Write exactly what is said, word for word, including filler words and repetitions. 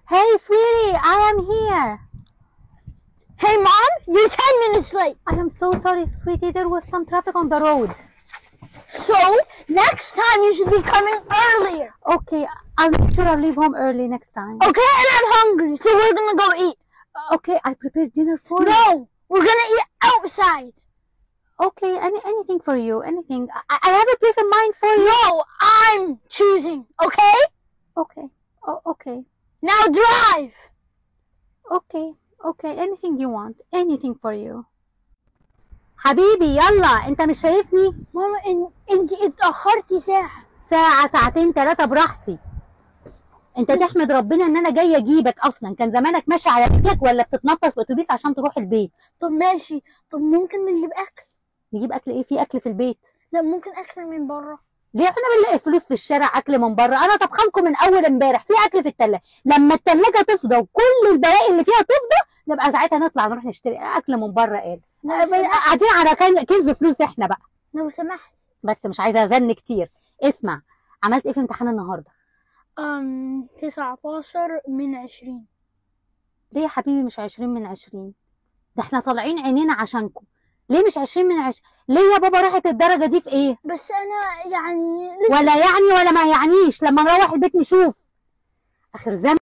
Hey, sweetie, I am here. Hey, Mom, you're ten minutes late. I am so sorry, sweetie. There was some traffic on the road. So, next time you should be coming earlier. Okay, I'll make sure I'll leave home early next time. Okay, and I'm hungry, so we're gonna go eat. Okay, I prepared dinner for you. No, we're gonna eat outside. Okay, any anything for you, anything. I, I have a place in mind for you. No, I'm choosing, okay? Okay, oh, okay, Now drive. okay, okay, anything you want, anything for you. حبيبي يلا، انت مش شايفني؟ ماما إن... انت اتأخرتي ساعة. ساعة ساعتين ثلاثة براحتي. انت تحمد ربنا ان انا جاية اجيبك اصلا، كان زمانك ماشي على رجلك ولا بتتنطط في اتوبيس عشان تروح البيت. طب ماشي، طب ممكن نجيب أكل؟ نجيب اكل ايه؟ في اكل في البيت. لا، ممكن أكل من بره. ليه احنا بنلاقي فلوس في الشارع اكل من بره؟ انا طبخانكم من اول امبارح، في اكل في التلاجة، لما التلاجة تفضى وكل البواقي اللي فيها تفضى نبقى ساعتها نطلع نروح نشتري اكل من بره. قال قاعدين على كنز فلوس احنا بقى. لو سمحت. بس مش عايزه ازن كتير. اسمع، عملت ايه في امتحان النهارده؟ أم تسعتاشر من عشرين. ليه يا حبيبي مش عشرين من عشرين؟ ده احنا طالعين عينينا عشانكم. ليه مش عشرين من عشرين؟ ليه يا بابا راحت الدرجه دي في ايه؟ بس أنا يعني لسه ولا يعني ولا ما يعنيش، لما نروح البيت نشوف. اخر زمن.